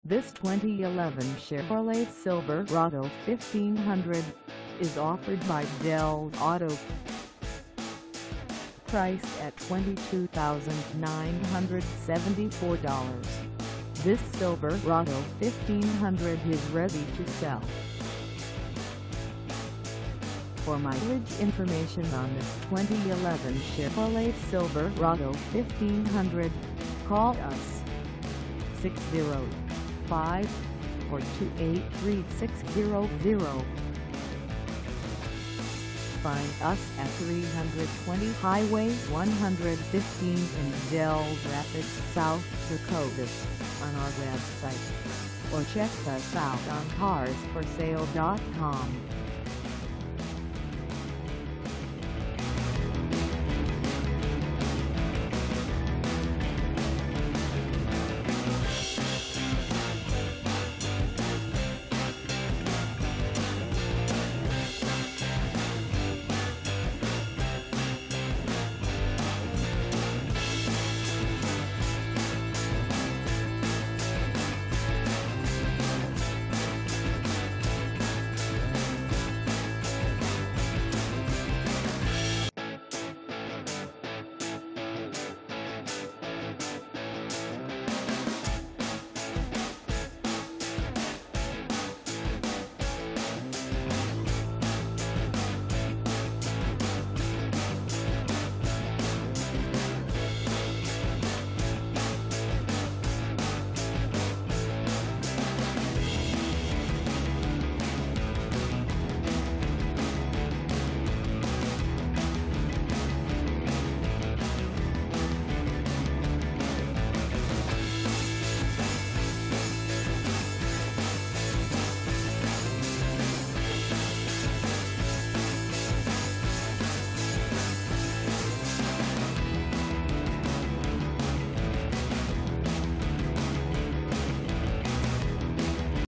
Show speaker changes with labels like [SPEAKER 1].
[SPEAKER 1] This 2011 Chevrolet Silverado 1500 is offered by Dell Auto. Priced at $22,974, this Silverado 1500 is ready to sell. For mileage information on this 2011 Chevrolet Silverado 1500, call us 605-428-3600. Find us at 320 Highway 115 in Del Rapids, South Dakota, on our website, or check us out on carsforsale.com.